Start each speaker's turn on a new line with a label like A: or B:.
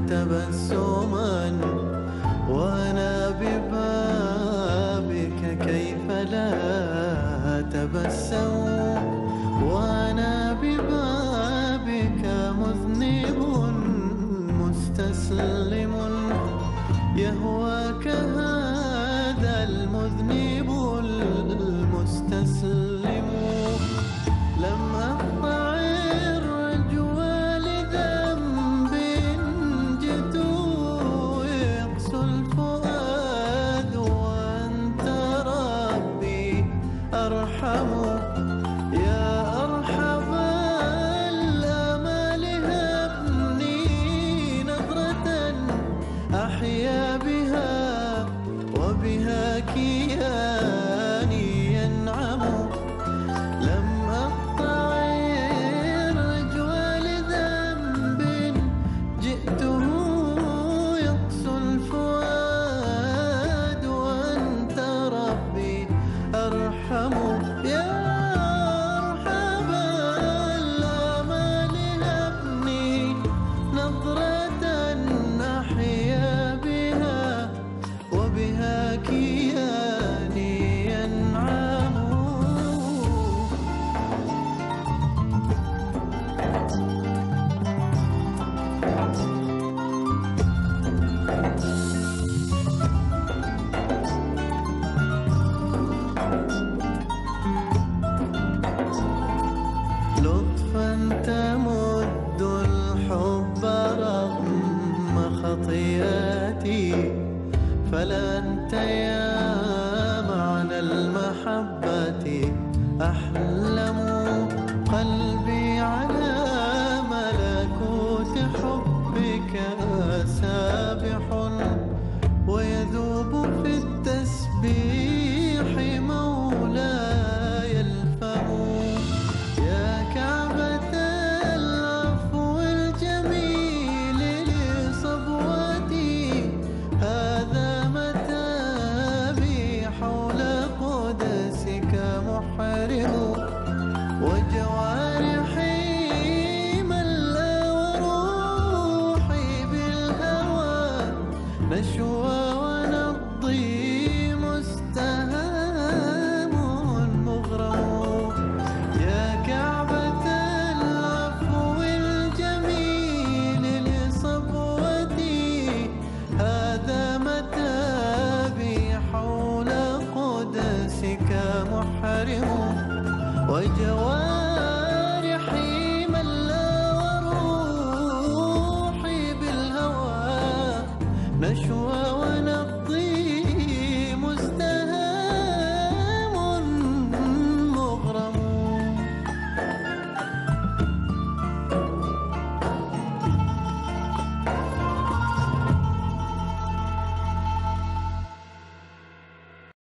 A: تبسما وأنا ببابك كيف لا أتبسم وأنا ببابك مذنب مستسلم يهواك هذا المذنب المستسلم لم أقطع الرجوى لذنب جئت يقسو الفؤاد وأنت ربي أرحم يا أرحم الآمال هبني نظرة أحيا بها وبها كياني ينعم لم أقطع الرجوى لذنب جئته يقسو الفؤاد وأنت ربي أرحم يا أرحم الآمال هبني نظرة أحيا بها وبها كياني ينعم لطفا تمد الحب رغم خطيئتي فلا أنت يا معنى المحبة أحلم قلبي على ملكوت حبك سابح ويذوب في التسبيح مولاي الفم يا كعبة العفو الجميل لصبوتي هذا متابي حول قدسك محرم وجوارحي ملا وروحي بالهوى نشوى ونبضي مستهام مغرم يا كعبة العفو الجميل لصبوتي هذا متابي حول قدسك محرم وجوارحي ملا وروحي بالهوى نشوى